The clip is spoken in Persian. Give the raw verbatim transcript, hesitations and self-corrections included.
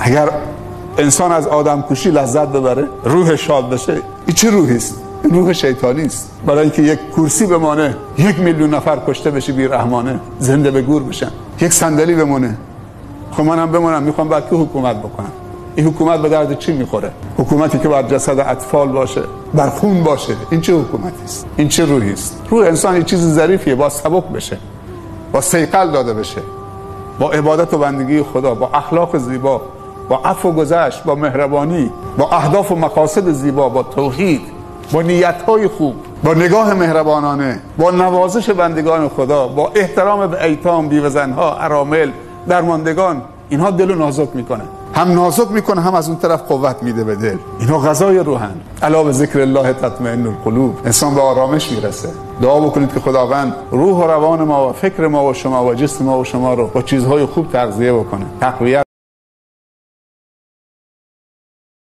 اگر انسان از آدم کشی لذت ببره، روح شاد بشه، این چه روحی است؟ روح شیطانی است. برای اینکه یک کرسی بمانه، یک میلیون نفر کشته بشه بی رحمانه، زنده به گور بشن، یک صندلی بمونه، خب منم بمونم، میخوام بعد که حکومت بکنم. این حکومت به درد چی میخوره؟ حکومتی که بر جسد اطفال باشه، بر خون باشه، این چه حکومتی است؟ این چه روحی است؟ روح انسان این چیز ظریفیه، با سبک بشه، با صیقل داده بشه، با عبادت و بندگی خدا، با اخلاق زیبا، با عفو و گذشت، با مهربانی، با اهداف و مقاصد زیبا، با توحید، با نیت‌های خوب، با نگاه مهربانانه، با نوازش بندگان خدا، با احترام به ایتام، بیوه‌زن‌ها، ارامل، درماندگان. اینها دل رو نازک میکنه، هم نازک میکنه، هم از اون طرف قوت میده به دل. اینها غذای روحن. الا به ذکر الله تطمئن القلوب. انسان به آرامش میرسه. دعا بکنید که خداوند روح و روان ما و فکر ما و شما و جسم ما و شما رو با چیزهای خوب تغذیه بکنه، تقویت